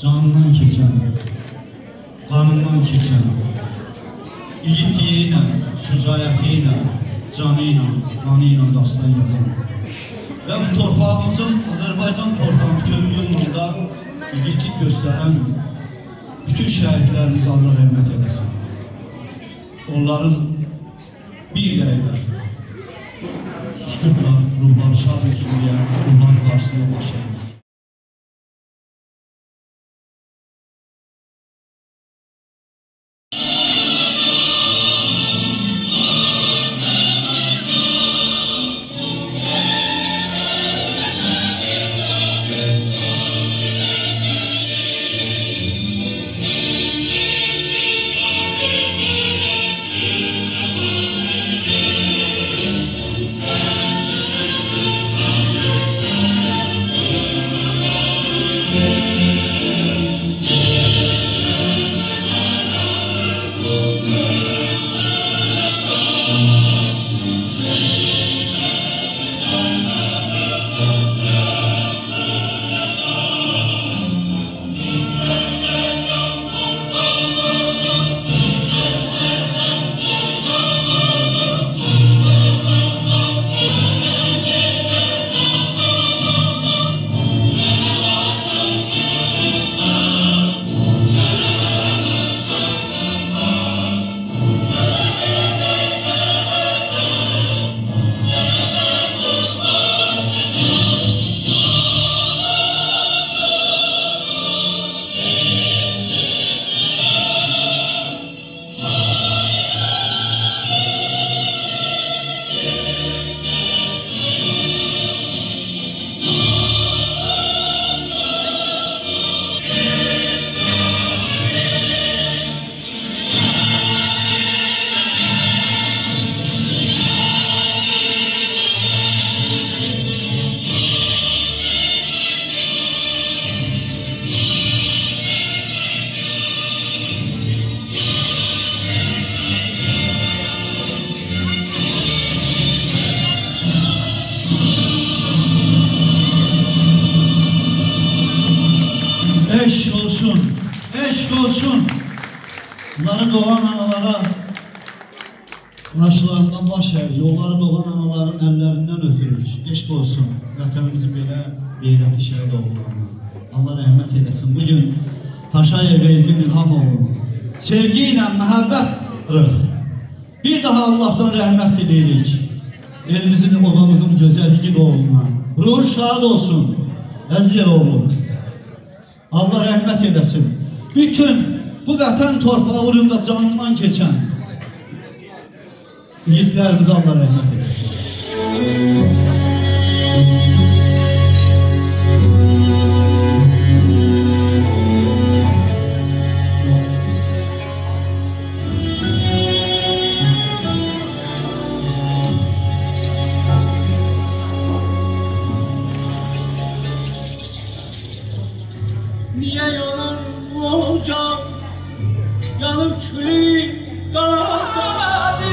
canından keçən, qanından keçən, igidliyi ilə, şücayəti ilə, canı ilə, qanı ilə dastan yazan və bu torpağımızın, Azərbaycan torpağının bütövlüyü yolunda igidlik göstərən bütün şəhidlərimiz Allah rəhmət eləsin. Onların bir dəqiqə sükutla ruhları şad olsun deyə onların qarşısında başlayır. 5 olsun, 5 olsun. Bunları doğan analara, başlarından baş əyir, yolları doğan anaların əllərindən öpürük. 5 olsun, vətənimizin belə beyrəkli şəhid oğullarına. Allah rəhmət eləsin. Bugün Paşayev Elgin İlhamoğlu sevgi ilə məhəbbət bir daha Allah'tan rəhmət diləyirik. Elimizin, obamızın gözəl igid oğluna. Ruhun şad olsun, əziz oğlu. Allah rəhmət eləsin. Bütün bu vətən torpağı uğrunda canından keçən yiğitlərimiz Allah rəhmət eləsin. Niye yanır bu ocak, yanıp külü kanadı?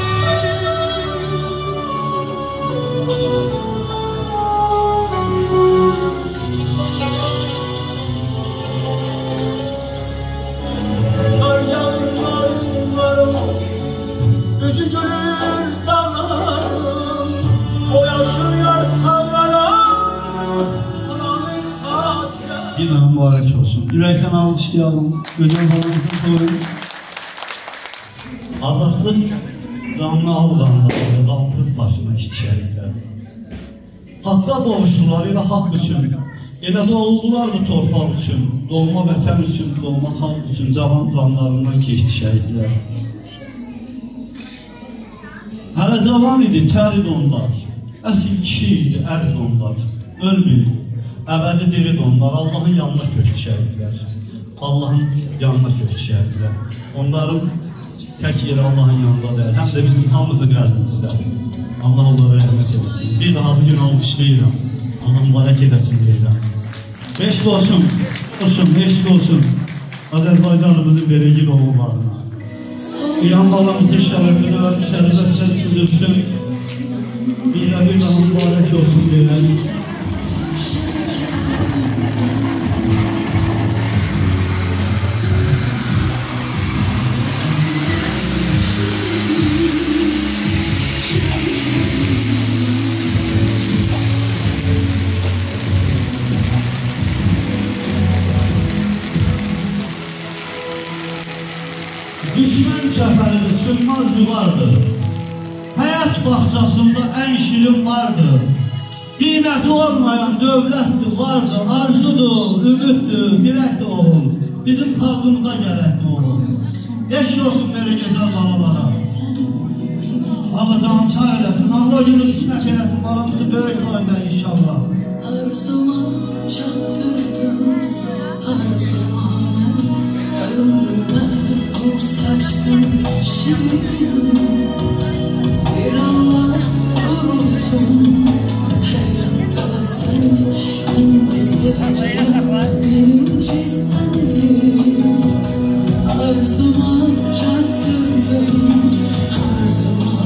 Kar yağmurların varım, gözü görür dağlarım, o yaşıyor havalarım. Bir daha mübarek olsun. Ürəkdən alqışlayalım. Gözəl balamızın soyun. Azadlıq qanlı alqanları qalsın başına işçiliklər. Haqqa doğuşdular ilə haqq üçün. Elə doğuldular bu torpaq üçün. Doğma vətən üçün, doğma xalq üçün cavan canlarından keçdi şəhidlər. Hələ cavan idi, tərid onlar. Əsil kişi idi, ərid onlar. Ölməydi. Əbədi diri onlar, Allah'ın yanına köçdü şəhidlər. Allah'ın yanına köçdü şəhidlər. Onların tək yeri Allah'ın yanında deyil, həm də bizim hamımızın qəlbimizdə. Allah onlara rəhmət eləsin. Bir daha bugün alqışlayıram. Allah mübarək eləsin deyirəm. Eşq olsun, eşq olsun. Azərbaycanımızın verəgin oğullarına. İlham balamızın şərəfinə, şərəfətlə süzülsün. Bir daha mübarək olsun deyirəm. daşınmaz yuvardır. Həyat baxçasında ən şirin vardır. Qiyməti olmayan dövlətdir, vardır, arzudur, ümiddir, dirəkdir oğul. Bizim xalqımıza gərəkdir oğul. Eşk olsun belə gözəl balalara. Allah canı sağ eləsin, Allah günü qismət eləsin, balamızı böyük toyda inşallah. Arzuma çatdırdım, arzuma ömrüme nur saçtım şirin. Bir Allah korusun, hayatta sen, indi seveceğim birinci seni. Arzuma çatdırdım, arzuma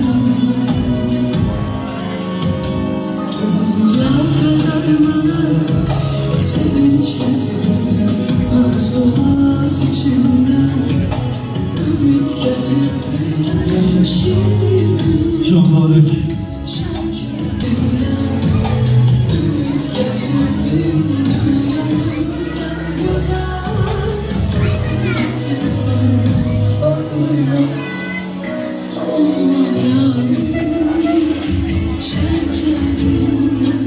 dünya kadar bana sevinç getirdin, arzular içimden ümit getirdin, şirin Çok doğru. şarkılarımdan ümit getirdin, dünyanın güzel sesini getirdin, olmayan solmayan şarkılarım.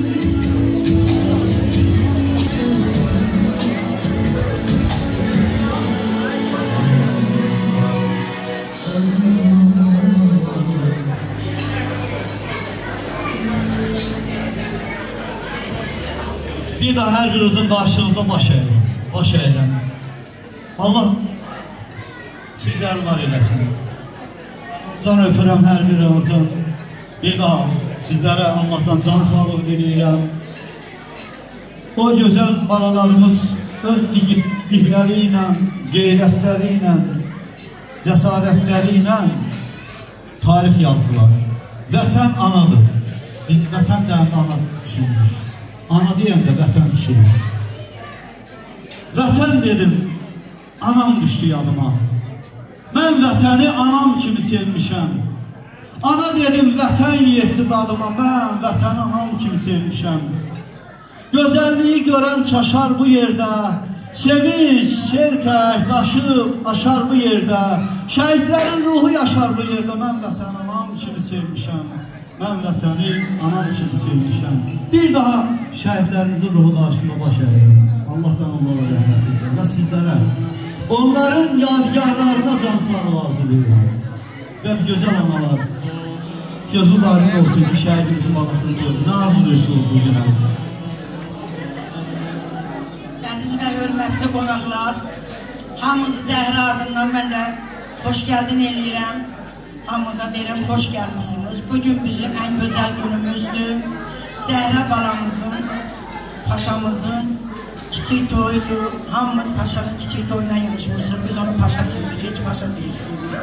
Bir daha hər birinizin qarşınızda baş əyiləm. Allah sizlər var eləsin. Sana öpürəm hər birinizin. Bir daha sizlərə Allah'tan can sağlığı diləyirəm. O gözəl balalarımız öz igidlikləri ilə, qeyrətləri ilə, cəsarətləri ilə tarix yazdılar. Vətən anadır. Biz vətən dərində ana düşünürük. Ana deyəndə vətən düşürür. Vətən dedim, anam düşdü yadıma. Mən vətəni anam kimi sevmişəm. Ana dedim, vətən yetdi dadıma. Mən vətəni anam kimi sevmişəm. Gözəlliyi görən çaşar bu yerdə. Sevinç, sel tək, daşıb, aşar bu yerdə. Şəhidlərin ruhu yaşar bu yerdə. Mən vətəni anam kimi sevmişəm. Mən vətəni anam kimi sevmişəm. Bir daha şəhidlərimizin ruhu qarşısında baş əyirəm. Allah'tan onlara rəhmət edir və sizlərə onların yadigarlarına can sağlığı arzulayıram. Və gözəl analar, gözünüz aydın olsun ki, şəhidimizin babasını gördüm. Nə arzuluyorsunuz bu günə? Əziz və hörmətli qonaqlar, hamınızı Zəhra adından mən də xoş gəldin eləyirəm. Hamınıza deyirəm, xoş gəlmişsiniz. Bugün bizim ən gözəl günümüzdür. Zəhra balamızın, paşamızın kiçik toyudur. Hamımız paşanın kiçik toyuna yığışmışıq. Biz onu paşa sevdik, heç paşa deyib sevdik.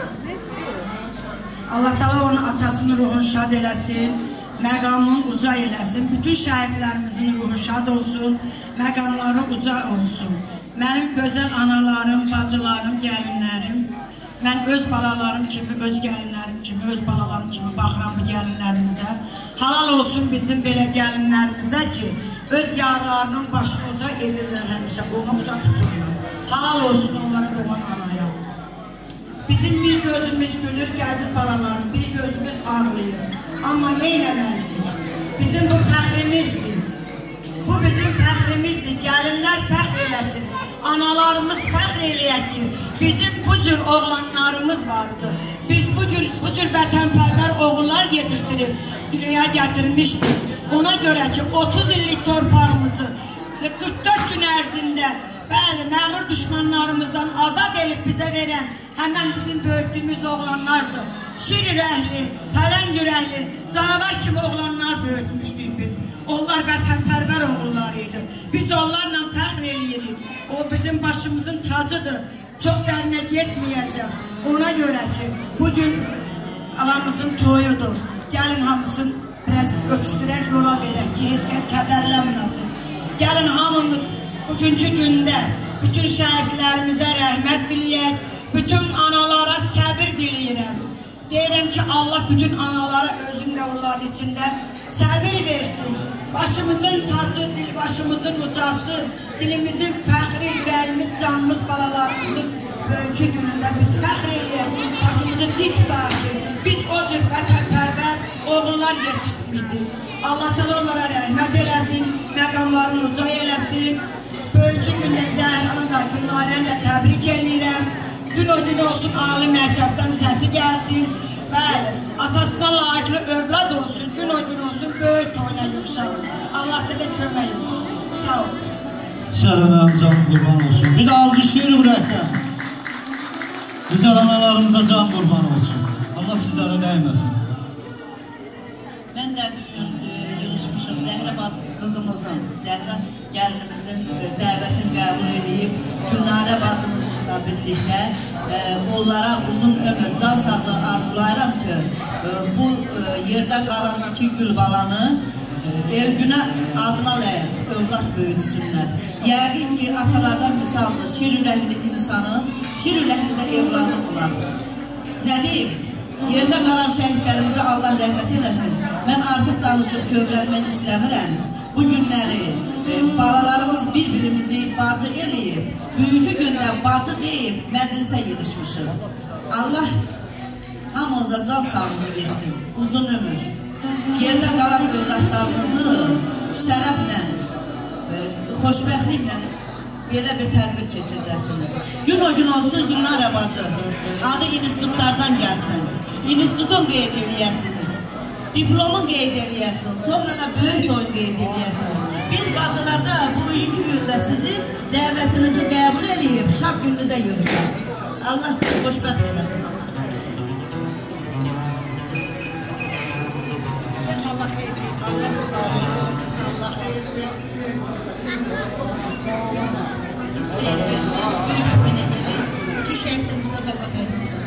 Allah Teala onun atasının ruhunu şad eləsin, məqamını uca eləsin. Bütün şəhidlərimizin ruhu şad olsun, məqamları uca olsun. Mənim gözəl analarım, bacılarım, gəlinlərim, mən öz balalarım kimi, öz gəlinlərim kimi, öz balalarım kimi baxıram bu gəlinlərimizə. Halal olsun bizim belə gəlinlərimizə ki, öz yarlarının başını uca edirlər həmişə, onu uca tuturlar. Halal olsun onlara doğan anaya. Bizim bir gözümüz gülür ki, əziz balalarım, bir gözümüz ağlayır. Amma nə eləməliyik? Bizim bu fəxrimizdir. Bu bizim fəxrimizdir. Gəlinlər fəxr eləsin. Analarımız fəxr eləyək ki, bizim bu cür oğlanlarımız vardı. Biz bu cür vətənpərvər oğullar yetişdirib, dünyaya gətirmişdik. Ona görə ki, 30 illik torpağımızı 44 gün ərzində bəli, məğrur düşmanlarımızdan azad edib bizə verən həmən bizim böyütdüyümüz oğlanlardır. Şir ürəkli, pələng ürəkli, canavar kimi oğlanlar böyütmüşdük biz. Onlar vətənpərvər oğullarıydı. Biz onlarla fəxr eləyirik. O bizim başımızın tacıdır. Çox dərinə getməyəcəm. Ona görə ki, bugün alamızın toyudur. Gəlin hamısın biraz öpüşdürək, yola verək ki, heç kəs kədərlənməsin. Gəlin hamımız bugünkü gündə bütün şəhidlərimizə rəhmət diləyək, bütün analara səbir diləyirəm. Deyirəm ki, Allah bütün analara özümlə onların içində səbir versin. Başımızın tacı, başımızın ucası, dilimizin fəxri, ürəyimiz, canımız, balalarımızın bugünkü günündə biz fəxr eləyək, başımızı dik tutar ki, biz o cür vətənpərvər oğullar yetişdirmişdik. Allah təala onlara rəhmət eləsin, məqamlarını uca eləsin. Bugünkü gündə Zəhranı da, Gülnarəni də təbrik edirəm. Gün o gün olsun, ali məktəbdən səsi gəlsin. Bəli, atasına layiqli övlad olsun, gün o gün olsun, böyük toyuna yığışalım. Allah sizə kömək olsun. Sağ olun. Sənə mənim canım qurban olsun. Bir də alqışlayırıq ürəkdən. Güzel analarımıza can qurban olsun. Allah sizlərə dəyməsin. Mən də bugün yığışmışıq Zəhra qızımızın, Zəhra gəlinimizin dəvətini qəbul edib, Gülnarə bacımızla birlikdə onlara uzun ömür, can sağlığı arzulayıram ki, bu yerdə qalan iki gül balanı Elgünə adına layıq övlad böyütsünlər. Yəqin ki, atalardan misaldır, şir ürəkli insanın, şir ürəkli də evladı olar. Nə deyim? Yerdə qalan şəhidlərimizə Allah rəhmət eləsin. Mən artıq danışıb kövrəlmək istəmirəm. Bu günləri balalarımız bir-birimizi bacı eləyib, bugünkü gündə bacı deyib məclisə yığışmışıq. Allah hamımıza can sağlığı versin, uzun ömür. Yerdə qalan övladlarınızı şərəflə, xoşbəxtliklə belə bir tədbir keçirdəsiniz. Gün o gün olsun Gülnarə bacı, adı institutlardan gəlsin, institutun qeyd eləyəsiniz, diplomun qeyd eləyəsiniz, sonra da böyük oyun qeyd eləyəsiniz. Biz bacılarda bugünkü gündə sizin dəvətinizi qəbul edib, şad gününüzə yığışaq. Allah xoşbəxt eləsin. Allah xeyir versin. Allah xeyir versin. Xeyir versin. Büyük gün edelim. Bütün şəhidlərimizə də Allah xeyir versin.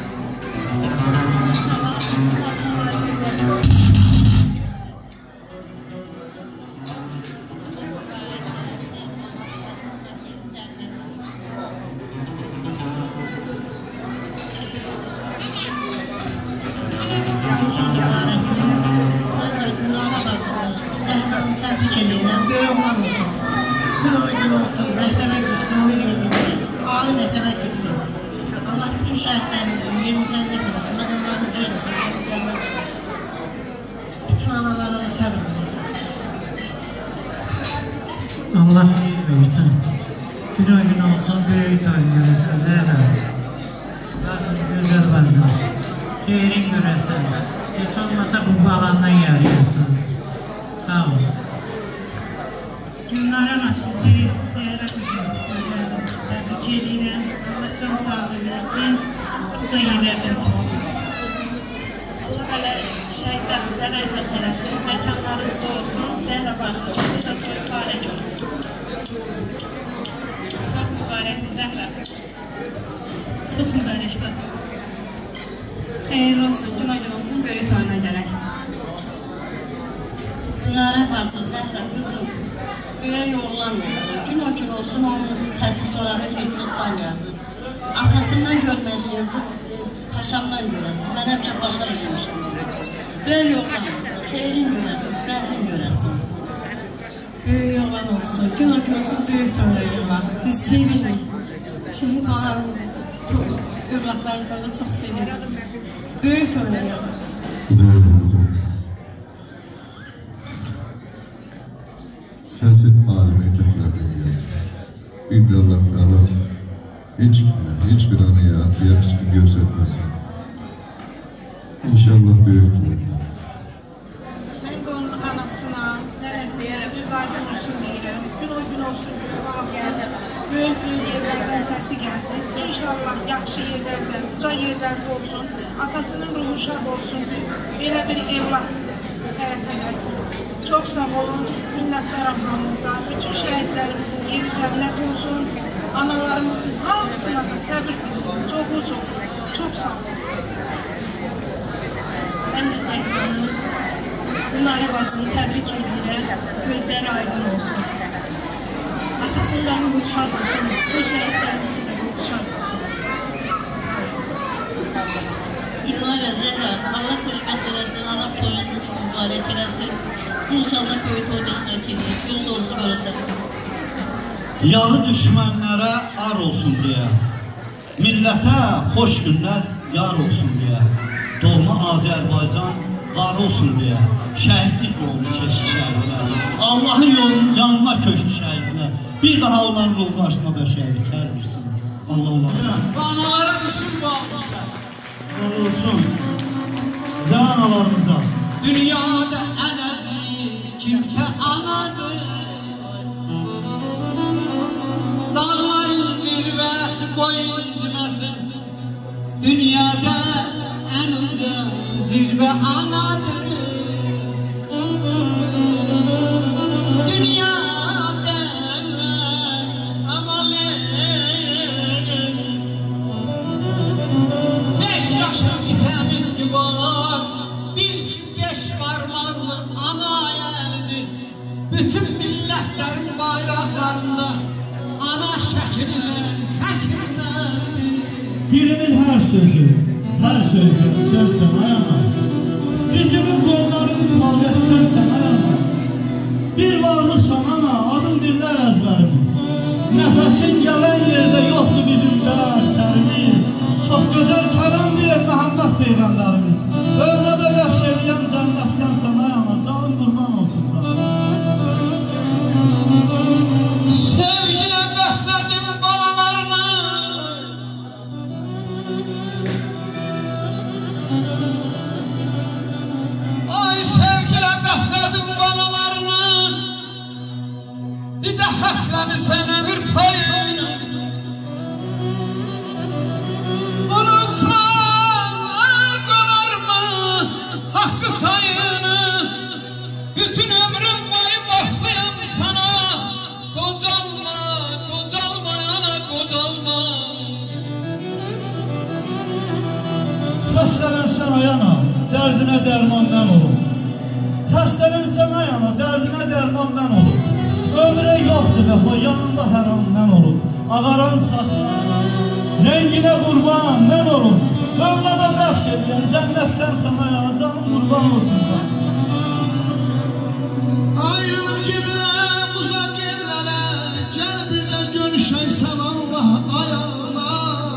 Allah bütün şəhidlərimizin yeni cənnət eləsin, məqamlarını uca eləsin, yeni cənnət eləsin. Bütün analara da səbir verir. Allah xeyir versin. Gün o gün olsun, böyük toyun görəsən, Zəhra. Bacım, gözəl bacım. Xeyrin görəsən. Heç olmasa bu balandan yarayasınız. Sağ olun. Gülnarə sizi, Zəhra qızım, gözəlim. Təbrik edirəm. Allah can sağlığı versin. Uca yerlərdən səs versin. Allah belə şəhidlərimizə rəhmət eləsin. Məkanları uca olsun. Zəhra bacı, bir də toy mübarək olsun. Çox mübarəkdir Zəhra. Çox mübarək bacı. Xeyir olsun, gün o gün olsun, böyük toyuna gələk. Gülnarə bacı, Zəhra qızım, böyük oğlan olsun, gün o gün olsun, onun səsi sorağı institutdan yazır. Atasından görmədiyiniz, paşamdan görəsiniz, mən həmişə paşa bilmişim. Böyük oğlan olsun, xeyrin görəsiniz, bəhlin görəsiniz. Böyük oğlan olsun, gün o gün olsun, böyük toyuna yığılaq. Biz sevirik. Şəhid analarımızı, övladlarını toyuna çox sevirik. Böyük toyuna yığılaq. Zəhra sensiz âli məktəblərdən gəlsin. Bir Allah Teala hiçbir anıya, atıya bir göstermesin. İnşallah büyük durumda. Mən də onun anasına, nərəsiyə, göz aydın olsun deyirəm. Gün o gün olsun, gün balasına, böyük yerlərdən səsi gəlsin. İnşallah yaxşı yerlərdən, uca yerlərdə olsun. Atasının ruhu şad olsun ki, belə bir evlat həyata gətirir. Çox sağ olun, minnətlərim hamımıza, bütün şəhidlərimizin yeri cənnət olsun, analarımızın hamısına da səbir dilim, çoxlu, çox sağ olun. Mən də Zəhranın, Gülnarə bacını təbrik edirəm, gözləri aydın olsun. Atasından ruhu şad olsun, bütün şəhidlərimizin də ruhu şad olsun. Gülnarə, Zəhra, Allah xoşbəxt eləsin, Allah toyunuz üçün mübarək eləsin. İnşallah böyük toyda iştirak edir, göz dolusu görəsən. Yağı düşmənlərə ar olsun deyə millətə xoş günlər yar olsun deyə, doğma Azərbaycan var olsun deyə, şəhidlik yolunu keçdi şəhidlər. Allahın yolunun yanına köçdü şəhidlər. Bir daha onların ruh başına bəşərlik hər birsin. Allah onlara. Analara düşün bu almışlar. Allah olsun. Zanalarımıza. Dünyada en aziz kimse anadır. Dağların zirvesi koyun izmesin. Dünyada en uzun zirve anadır. Dünyada amalı 5 yaşındaki temiz ki var. Bir 5 parmağlı ana elidir. Bütün milletlerin bayraklarında ana şəkilləri, şəkilləridir. Dilimin hər sözü sənsən ayana. Dizimin qollarının taqət sənsən ayana. Bir varlıqsan ana, adın dillər əzbərimiz. Nəfəsin gələn yerdə yoxdur bizim dərslərimiz. Çox gözəl kəlam deyir Məhəmməd Peyğəmbərimiz. Övlədə bəxş edən cənnət sənsən ayana. Canım qurban olsun sana. Sevgilə bəslədim balalarını. Ay sevgilə bəslədim balalarını. Bir də həsləmisən ömür payını. Unutma qolarmı haqqı sayını. Bütün ömrüm boyu başlayam sana. Qocalma, qocalma ana, qocalma. Xəstələnsən ayana, dərdinə dərman mən olum. Xəstələnsən ayana, dərdinə dərman mən olum. Ömrə yoxdur vəfa, yanında hər an mən olum. Ağaran saçlar, renginə qurban mən olum. Övlədə bəxş edən cənnət sənsən ayana, canım qurban olsun sana. Ayrılıp gidirəm uzaq yerlərə, gəl bir də görüşəysən Allah ayağına.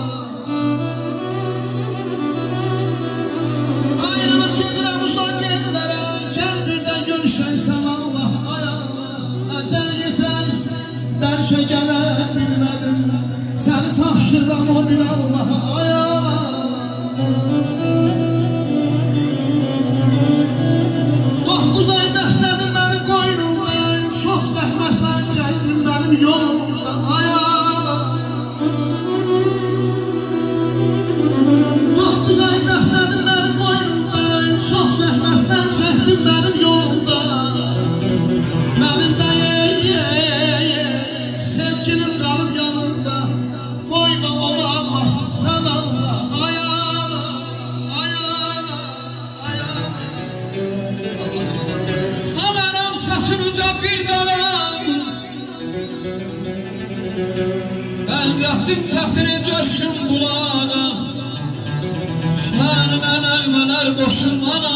Ayrılıp gidirəm uzaq yerlərə, gəl bir də görüşəysən Allah ayağına. Əcəl yetər, bəlkə gələ bilmədim, səni tapşırıram o bir Allah ayağına. Doqquz ay bəslədim məni qoynumda, çox zəhmətlər çəkdim mənim yolumda ayağına. 9 ay bəslədim məni qoynumda, çox zəhmətlər çəkdim mənim yolumda. Mənim də sevgilim qalıb yanında, qoyma olamazsın sən Allah ayağına, ayağına, ayağına. Sameram səsinicə bir dənəm. Mən qətdim səsini döşkün bulağa. Səndən əlmələr qoşulmana.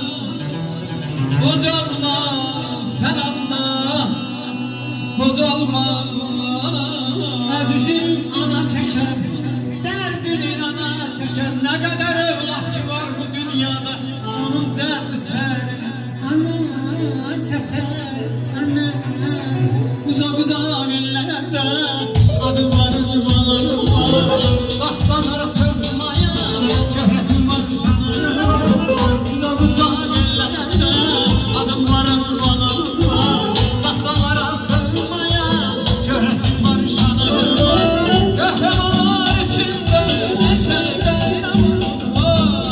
Qocalma sən Allah, qocalma ana. Əzizim ana çəkər, dərdini ana çəkər. Nə qədər evlad ki var bu dünyada, onun dərdi sərin. Ana çəkər, ana. Uzaq ellərdə adımların yuvaları var. Aslanlara sığmaya şöhretim var sana. Uzaq ellərdə adımların yuvaları var. Aslanlara sığmaya şöhretim var sana. Qəhrəmanlar içində neçə qəhrəman var.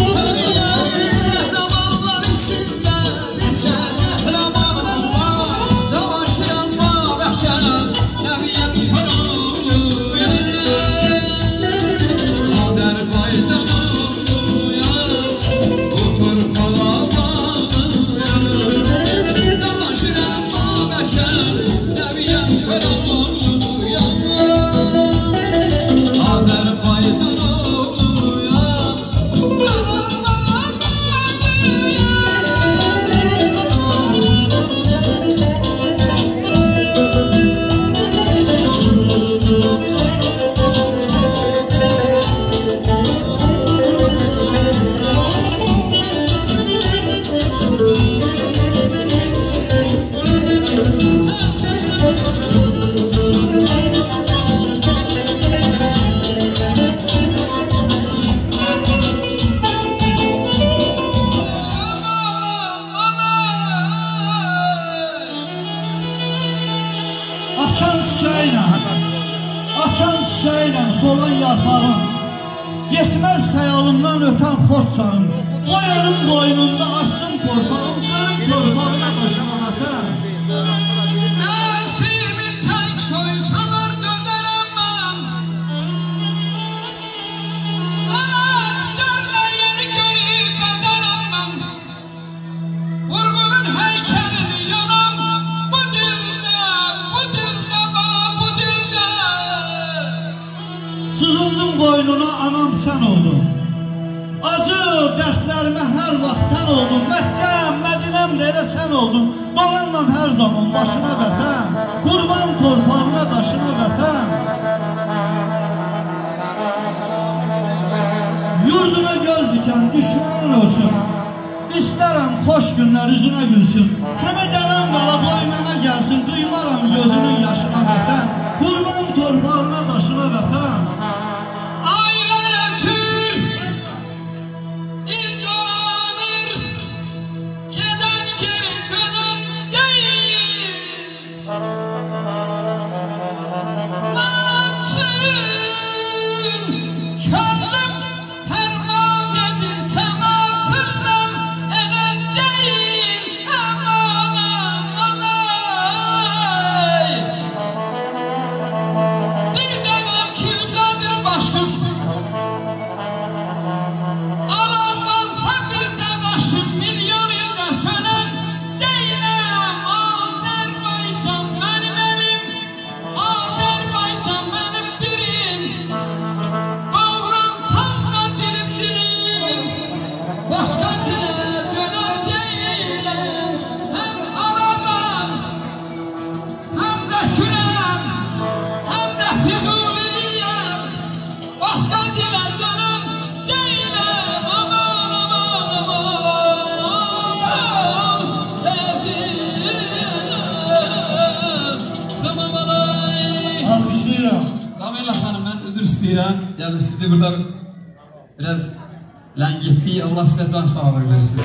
Qəhrəmanlar içində neçə qəhrəman var. çiçeğiyle solan yarpağım, yetmez xəyalımdan ötən xort çağım. O ölüm boynunda açsın torpağım, görüm torpağına başıma vətən. Nəsimi tək soysalar dözərəm mən. Anascarla yeri görüb bədərəm mən. Vurğunun heykəlini yanam bu dildə bana bu dildə. Sığındım boynuna anam sən oldun. Acı dərdlərimə hər vaxt tən oldun. Məkkəm, Mədinəm elə sən oldun. Balanla hər zaman başına vətən, qurban torpağına daşına vətən. Yurduna göz dikən düşmanın olsun. İstərəm xoş günlər üzünə gülsün. Sənə gələn qala boy mənə gəlsin. Qıymaram gözünün yaşına vətən, qurban torpağına daşına vətən. Aylar ötür, il dolanır, geden geri dönen değil. Lakin könlüm her vaat edirsem altından enen değil. Aman aman ay. Bir demem ki yüzdedir başım. Alanlarsa bir de başım. Milyon yılda sönen değilim. Azerbaycan benim elim. Azerbaycan benim dilim. Kavransam da dilim dilim. Başka dile döner değilim. Hem anadan hem de kürem hem de figurliyim. Başka dile dönem değilim. Aman aman aman. Tamam alay. Alkışlayıram. Ramela xanım, mən üzr istəyirəm. Yəni sizi burada biraz ləngitdik. Allah sizə can sağlığı versin.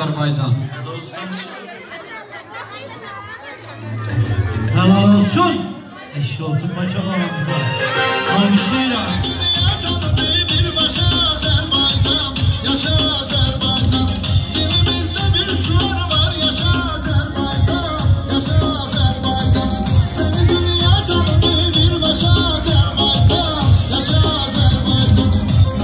Azərbaycan. Helal olsun. Eşk olsun paşa babamıza. Almışlayla. Yaşa Azerbaycan, dilimizde bir şuur var. Yaşa Azerbaycan, yaşa Azerbaycan. Seni dünya tanıdı bir başa Azerbaycan. Yaşa Azerbaycan.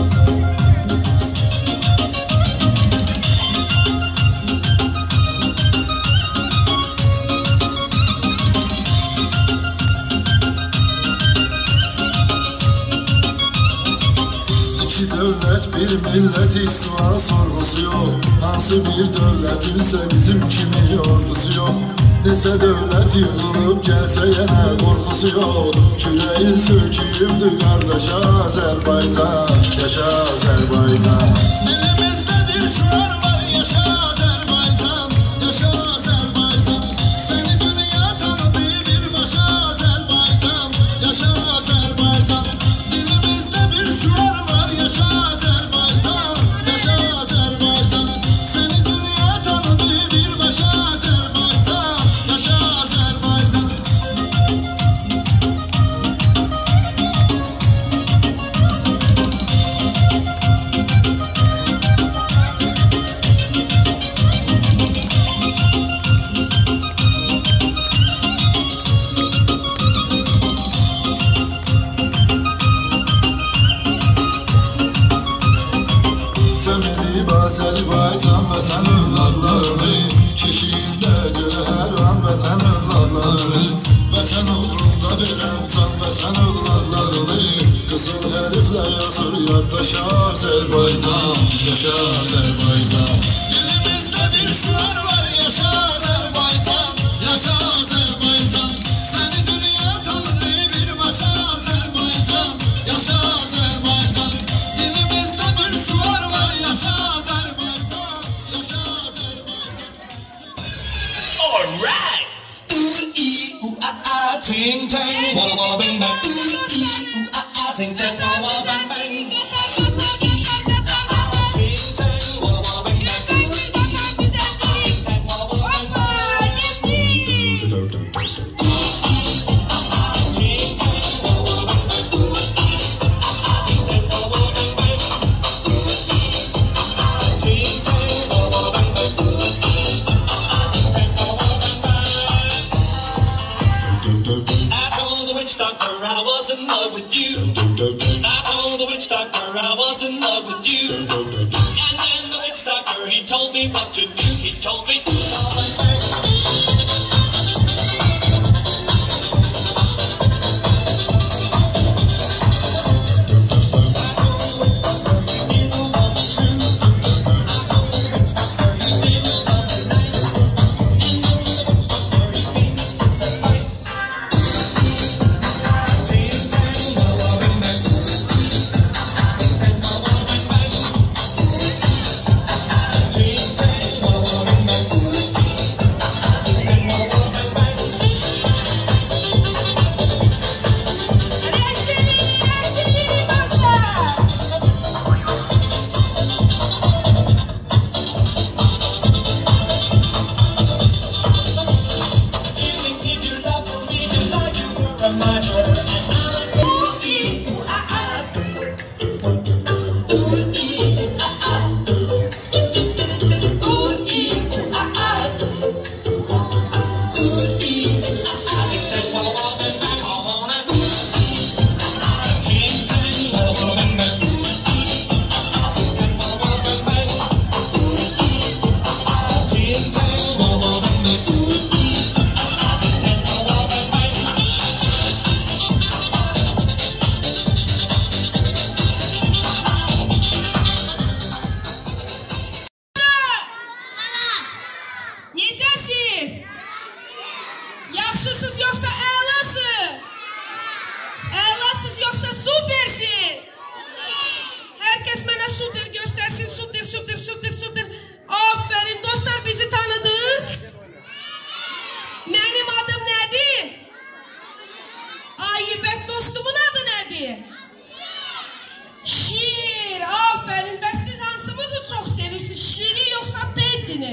İki devlet bir millet istiva sorgusu yok. Nasıl bir devletinse bizim kimi ordusu yok. Nese devlet yığılıp gelse yine korkusu yok. Küreğin söküyübdü kardeş Azerbaycan. Yaşa Azerbaycan. Dilimizde bir şuur var. Yaşa Azerbaycan. Yaşa Azerbaycan. Seni dünya tanıdı bir başa Azerbaycan. Yaşa Azerbaycan. Dilimizde bir şuur var. Yaşa Azerbaycan. Yaşa Azerbaycan. Seni dünya tanıdı bir başa Azerbaycan. Yaşa Azerbaycan. Azerbaycan vətən övladlarını keşiyində görərəm vətən övladlarını. Vətən uğrunda verəm can vətən övladlarını. Qızıl hərflə yazır yaddaşa Azerbaycan. Yaşa Azerbaycan. Dilimizdə bir şuur var. Yaşa Azerbaycan. Yaşa Azerbaycan. Səni dünya tanıdı bir başa Azerbaycan. Yaşa Azerbaycan. Dilimizdə bir şuur var. Yaşa Azerbaycan. Yaşa Azerbaycan. Alright. Ooh ee ooh ah ah ting tang walla walla bang bang. Ooh ee ooh ah ah ting tang walla walla bang bang. I was in love with you. I told the witch doctor I was in love with you. And then the witch doctor, he told me what to do. He told me Yaxşısınız yoksa əlasınız? Əlasınız yoksa süpersiniz? Herkes bana süper göstersin. Süper, süper, süper, süper. Aferin dostlar, bizi tanıdınız. Benim adım nedir? Ay, bəs dostumun adı nedir? Şir. Aferin. Bəs siz hansımızı çok sevirsiniz? Şiri yoksa Petini? seni?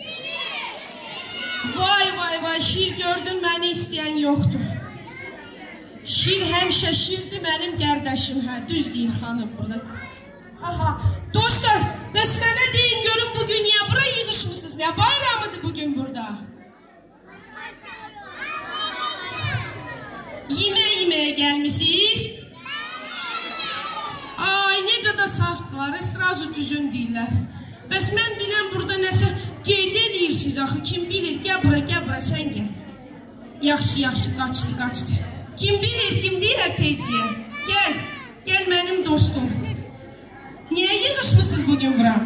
Vay vay vay, şir gördün, məni istəyən yoxdur. Şir həmişə şirdir, mənim qardaşım. Hə, düz deyir xanım burada. Aha, dostlar, bəs mənə deyin görün bugün niyə bura yığışmışsınız? Nə bayramıdır bugün burada? Yeməyə gəlmişsiniz? Ay, necə də safdılar, sразу düzün deyirlər. Bəs mən bilən burada nəsə qeyd edirsiniz axı, kim bilir, gəl bura, sən gəl. Yaxşı, qaçdı. Kim bilir, kim deyər teytiyə? Gəl mənim dostum. Niyə yığışmışsınız bugün bura?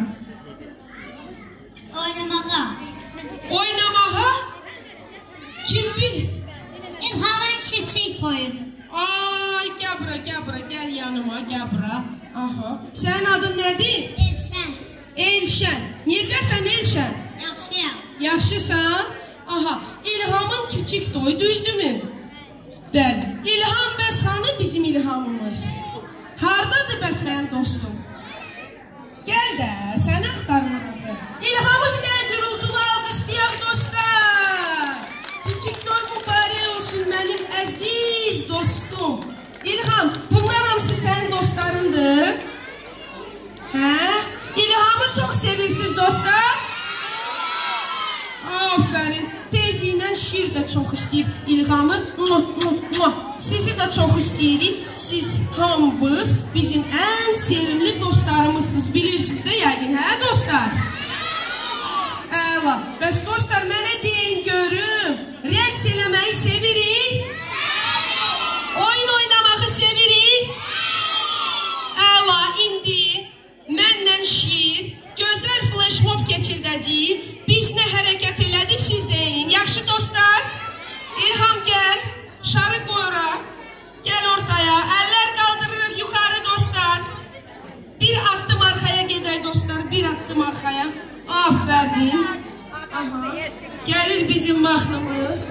Oynamağa. Oynamağa? Kim bilir? İlhamın çiçek toyudur. Ay, gəl bura, gəl yanıma, gəl bura. Aha. Sənin adın nədir? Elşən. Elşən. Necəsən Elşən? Yaxşıyam. Yaxşısan? Aha. İlhamın kiçik toyu, düzdürmü? Bəli. İlham bəs hanı bizim İlhamımız? Hardadır bəs mənim dostum? Gəl də, sən axtarırıq axı. İlhamı bir dənə gürültülü alqışlayaq dostlar. Kiçik toy mübarək olsun mənim əziz dostum. İlham, bunlar hamısı sənin dostlarındır? Hə? İlhamı çox sevirsiniz dostlar? Aferin. Teydiyindən şir də çox istəyir İlhamı. Sizi də çox istəyirik. Siz hamınız bizim ən sevimli dostlarımızsınız. Bilirsiniz də yəqin, hə dostlar? Əla. Bəs dostlar, mənə deyin görüm. Rəqs eləməyi sevirik? Oyun oynamağı sevirik? Əla, indi mənlə şir gözəl flashmob keçirdəcəyik. Biz nə hərəkət elədik, siz də eləyin. Yaxşı dostlar? İlham gəl, şarı qoyuraq. Gəl ortaya, əllər qaldırırıq yuxarı dostlar. Bir addım arxaya gedək dostlar, bir addım arxaya. Aferin. Aha. Gəlir bizim mahnımız.